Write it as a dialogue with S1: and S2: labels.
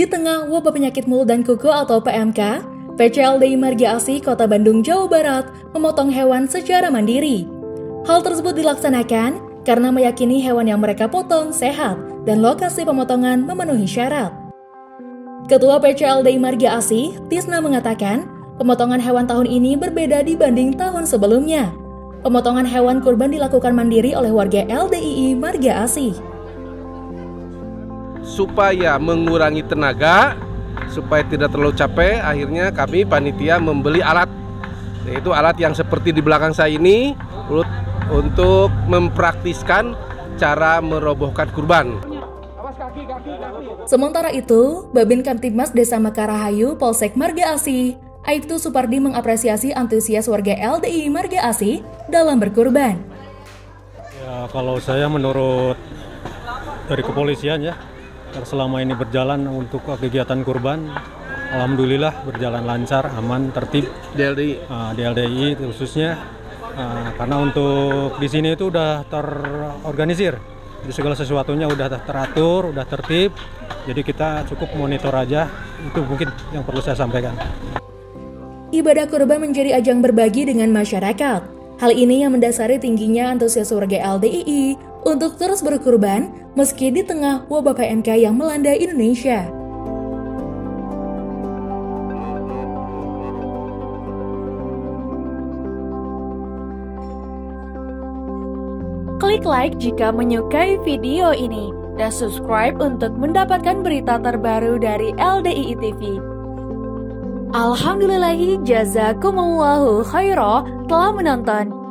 S1: Di tengah wabah penyakit mulut dan kuku atau PMK, PCLDI Marga Asih Kota Bandung, Jawa Barat memotong hewan secara mandiri. Hal tersebut dilaksanakan karena meyakini hewan yang mereka potong sehat dan lokasi pemotongan memenuhi syarat. Ketua PCLDI Marga Asih, Tisna mengatakan, pemotongan hewan tahun ini berbeda dibanding tahun sebelumnya. Pemotongan hewan kurban dilakukan mandiri oleh warga LDII Marga Asih.
S2: Supaya mengurangi tenaga, supaya tidak terlalu capek, akhirnya kami panitia membeli alat, yaitu alat yang seperti di belakang saya ini untuk mempraktiskan cara merobohkan kurban.
S1: Sementara itu, Babin Kamtibmas Desa Mekarahayu Polsek Marga Asih, Aibtu Supardi mengapresiasi antusias warga LDII Marga Asih dalam berkurban.
S3: Ya, kalau saya menurut dari kepolisian ya, selama ini berjalan untuk kegiatan kurban, alhamdulillah berjalan lancar, aman, tertib.
S2: DLDI.
S3: Di LDII khususnya, karena untuk di sini itu udah terorganisir, jadi segala sesuatunya udah teratur, udah tertib. Jadi kita cukup monitor aja, itu mungkin yang perlu saya sampaikan.
S1: Ibadah kurban menjadi ajang berbagi dengan masyarakat. Hal ini yang mendasari tingginya antusias warga LDII untuk terus berkurban meski di tengah wabah PMK yang melanda Indonesia. Klik like jika menyukai video ini dan subscribe untuk mendapatkan berita terbaru dari LDII TV. Alhamdulillahi jazakumullahu khairah telah menonton.